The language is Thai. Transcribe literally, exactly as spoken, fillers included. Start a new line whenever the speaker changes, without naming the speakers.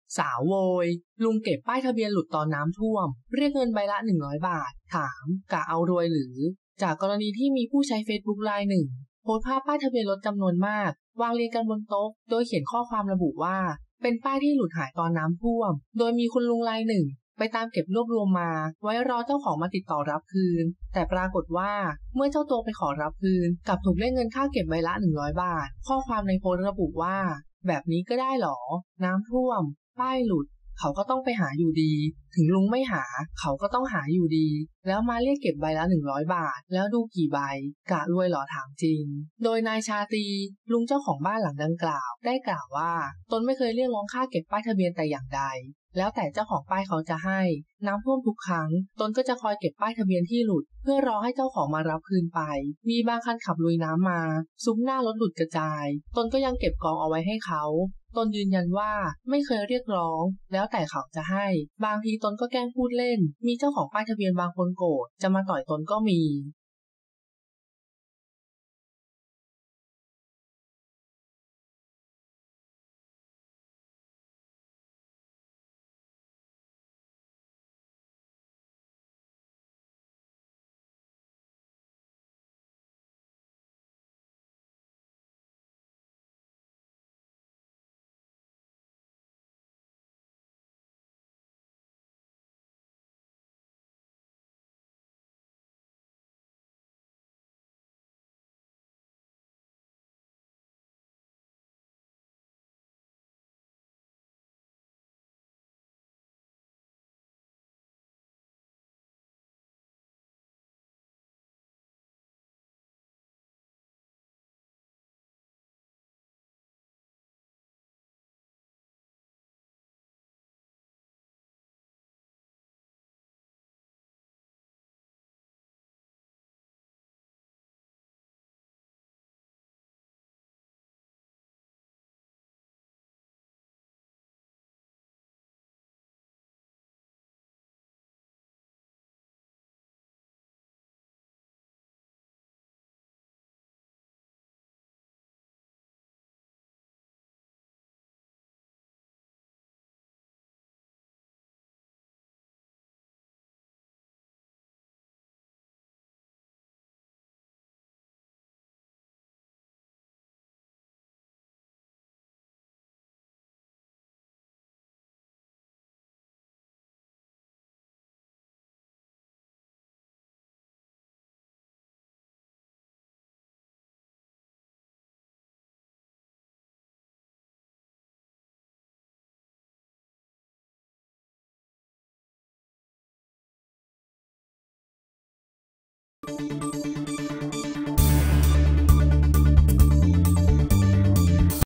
สาวโวยลุงเก็บป้ายทะเบียนหลุดตอนน้ำท่วมเรียกเงินใบละหนึ่งร้อยบาทถามกะเอารวยหรือจากกรณีที่มีผู้ใช้เฟซบุ๊กรายหนึ่งโพสต์ภาพป้ายทะเบียนรถจำนวนมากวางเรียงกันบนโต๊ะโดยเขียนข้อความระบุว่าเป็นป้ายที่หลุดหายตอนน้ำท่วมโดยมีคุณลุงรายหนึ่งไปตามเก็บรวบรวมมาไว้รอเจ้าของมาติดต่อรับคืนแต่ปรากฏว่าเมื่อเจ้าตัวไปขอรับคืนกลับถูกเรียกเงินค่าเก็บใบละหนึ่งร้อยบาทข้อความในโพสต์ระบุว่าแบบนี้ก็ได้หรอน้ำท่วมป้ายหลุดเขาก็ต้องไปหาอยู่ดีถึงลุงไม่หาเขาก็ต้องหาอยู่ดีแล้วมาเรียกเก็บใบละหนึ่งร้อยบาทแล้วดูกี่ใบกะรวยหรอถามจริงโดยนายชาตรีลุงเจ้าของบ้านหลังดังกล่าวได้กล่าวว่าตนไม่เคยเรียกร้องค่าเก็บป้ายทะเบียนแต่อย่างใดแล้วแต่เจ้าของป้ายเขาจะให้น้ำท่วมทุกครั้งตนก็จะคอยเก็บป้ายทะเบียนที่หลุดเพื่อรอให้เจ้าของมารับคืนไปมีบางคันขับลุยน้ำมาซุ้มหน้ารถหลุดกระจายตนก็ยังเก็บกองเอาไว้ให้เขาตนยืนยันว่าไม่เคยเรียกร้องแล้วแต่เขาจะให้บางทีตนก็แกล้งพูดเล่นมีเจ้าของป้ายทะเบียนบางคนโกรธจะมาต่อยตนก็มี